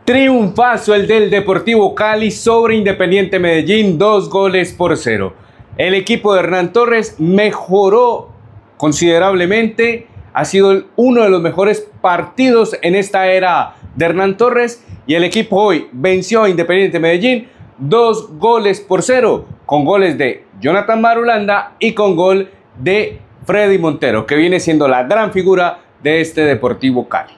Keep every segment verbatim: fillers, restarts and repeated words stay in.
Triunfazo el del Deportivo Cali sobre Independiente Medellín, dos goles por cero. El equipo de Hernán Torres mejoró considerablemente, ha sido uno de los mejores partidos en esta era de Hernán Torres y el equipo hoy venció a Independiente Medellín dos goles por cero, con goles de Jonathan Marulanda y con gol de Freddy Montero, que viene siendo la gran figura de este Deportivo Cali.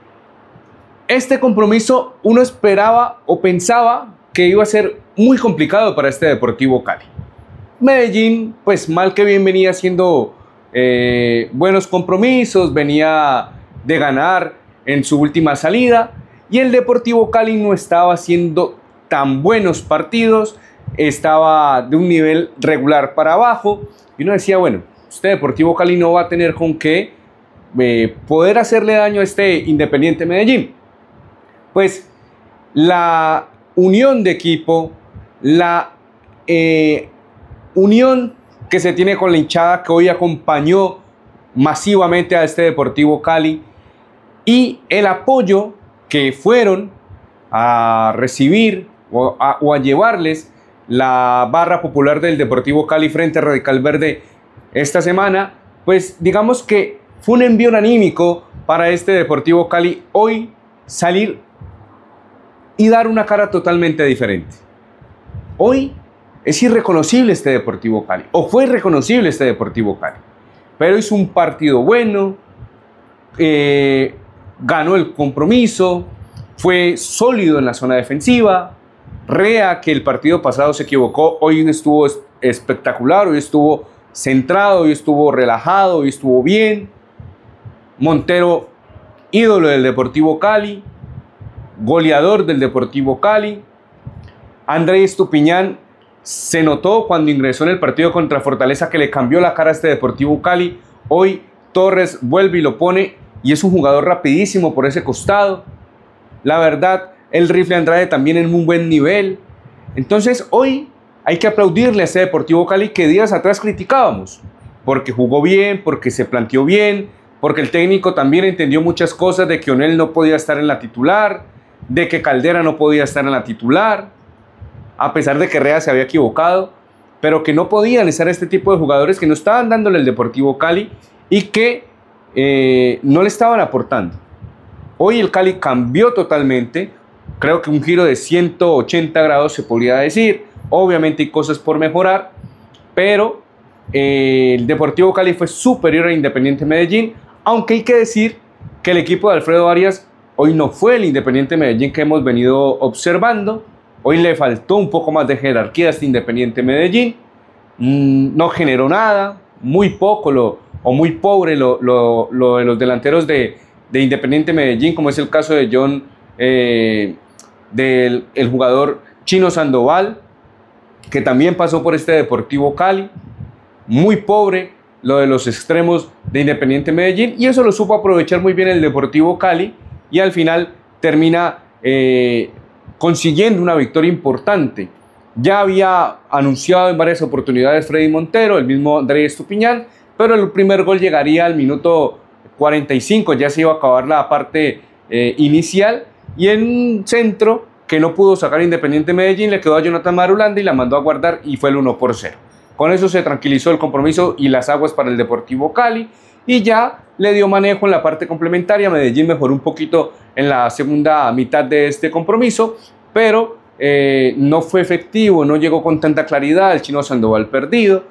Este compromiso uno esperaba o pensaba que iba a ser muy complicado para este Deportivo Cali. Medellín, pues mal que bien venía haciendo eh, buenos compromisos, venía de ganar en su última salida y el Deportivo Cali no estaba haciendo tan buenos partidos, estaba de un nivel regular para abajo y uno decía, bueno, este Deportivo Cali no va a tener con qué eh, poder hacerle daño a este Independiente Medellín. Pues la unión de equipo, la eh, unión que se tiene con la hinchada que hoy acompañó masivamente a este Deportivo Cali y el apoyo que fueron a recibir o a, o a llevarles la barra popular del Deportivo Cali frente a Radical Verde esta semana, pues digamos que fue un envío anímico para este Deportivo Cali hoy salir y dar una cara totalmente diferente. Hoy es irreconocible este Deportivo Cali, o fue irreconocible este Deportivo Cali, pero hizo un partido bueno, eh, ganó el compromiso, fue sólido en la zona defensiva. Rea, que el partido pasado se equivocó, hoy estuvo espectacular, hoy estuvo centrado, hoy estuvo relajado, hoy estuvo bien. Montero, ídolo del Deportivo Cali, goleador del Deportivo Cali. André Estupiñán se notó cuando ingresó en el partido contra Fortaleza que le cambió la cara a este Deportivo Cali. Hoy Torres vuelve y lo pone y es un jugador rapidísimo por ese costado. La verdad, el Rifle Andrade también en un buen nivel. Entonces hoy hay que aplaudirle a este Deportivo Cali que días atrás criticábamos, porque jugó bien, porque se planteó bien, porque el técnico también entendió muchas cosas de que Onel no podía estar en la titular, de que Caldera no podía estar en la titular, a pesar de que Rea se había equivocado, pero que no podían estar este tipo de jugadores que no estaban dándole el Deportivo Cali y que eh, no le estaban aportando. Hoy el Cali cambió totalmente, creo que un giro de ciento ochenta grados se podría decir. Obviamente hay cosas por mejorar, pero eh, el Deportivo Cali fue superior a Independiente Medellín, aunque hay que decir que el equipo de Alfredo Arias hoy no fue el Independiente Medellín que hemos venido observando. Hoy le faltó un poco más de jerarquía a este Independiente Medellín, mm, no generó nada, muy poco lo, o muy pobre lo, lo, lo de los delanteros de, de Independiente Medellín, como es el caso de John, eh, del el jugador Chino Sandoval, que también pasó por este Deportivo Cali. Muy pobre lo de los extremos de Independiente Medellín y eso lo supo aprovechar muy bien el Deportivo Cali y al final termina eh, consiguiendo una victoria importante. Ya había anunciado en varias oportunidades Freddy Montero, el mismo André Estupiñán, pero el primer gol llegaría al minuto cuarenta y cinco, ya se iba a acabar la parte eh, inicial y en un centro que no pudo sacar Independiente Medellín le quedó a Jonathan Marulanda y la mandó a guardar y fue el uno por cero. Con eso se tranquilizó el compromiso y las aguas para el Deportivo Cali y ya le dio manejo en la parte complementaria. Medellín mejoró un poquito en la segunda mitad de este compromiso, pero eh, no fue efectivo, no llegó con tanta claridad. El Chino Sandoval perdido,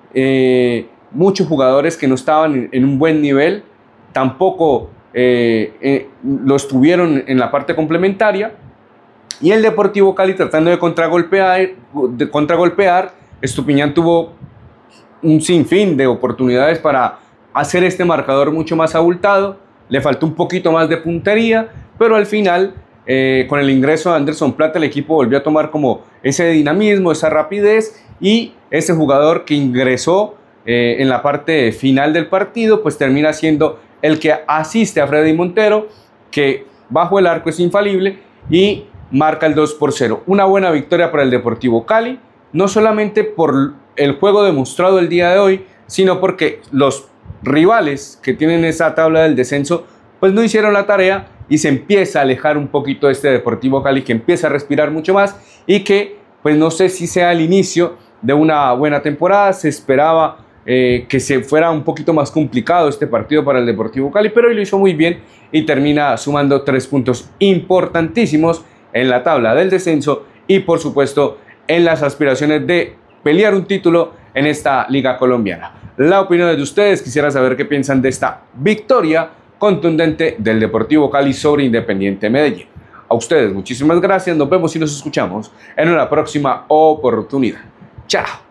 eh, muchos jugadores que no estaban en, en un buen nivel, tampoco eh, eh, lo estuvieron en la parte complementaria. Y el Deportivo Cali tratando de contragolpear, de contragolpear, Estupiñán tuvo un sinfín de oportunidades para hacer este marcador mucho más abultado. Le faltó un poquito más de puntería, pero al final, eh, con el ingreso de Anderson Plata, el equipo volvió a tomar como ese dinamismo, esa rapidez y ese jugador que ingresó eh, en la parte final del partido, pues termina siendo el que asiste a Freddy Montero, que bajo el arco es infalible y marca el dos por cero. Una buena victoria para el Deportivo Cali, no solamente por el juego demostrado el día de hoy, sino porque los rivales que tienen esa tabla del descenso pues no hicieron la tarea y se empieza a alejar un poquito de este Deportivo Cali, que empieza a respirar mucho más y que pues no sé si sea el inicio de una buena temporada. Se esperaba eh, que se fuera un poquito más complicado este partido para el Deportivo Cali, pero hoy lo hizo muy bien y termina sumando tres puntos importantísimos en la tabla del descenso y por supuesto en las aspiraciones de pelear un título en esta liga colombiana. La opinión de ustedes, quisiera saber qué piensan de esta victoria contundente del Deportivo Cali sobre Independiente Medellín. A ustedes muchísimas gracias, nos vemos y nos escuchamos en una próxima oportunidad. Chao.